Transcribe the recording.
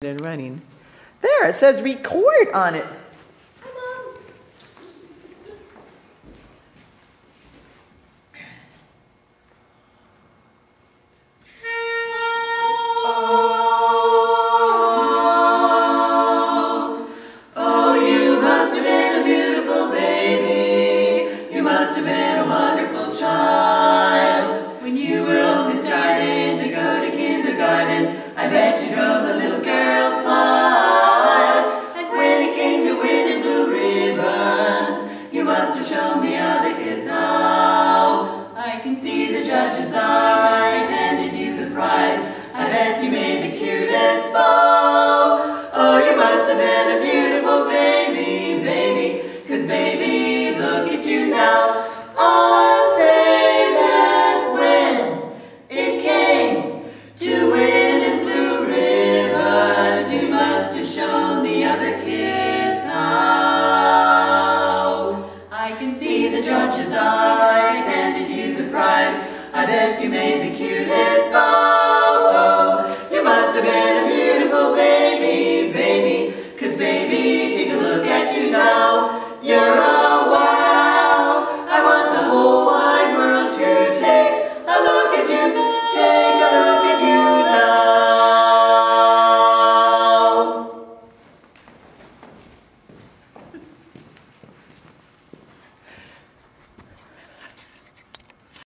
and running. There, it says record on it. I bet you drove the little girls wild. And when it came to winning blue ribbons, you must have shown the other kids how. I can see the judge's eyes handed you the prize. I bet you made the cutest bow. Oh, you must have been a beautiful baby, baby. 'Cause baby, look at you now. I'll say that when it came to winning blue ribbons, you must have shown the other kids how. I can see the judge's eyes handed you the prize. I bet you made the cutest bow.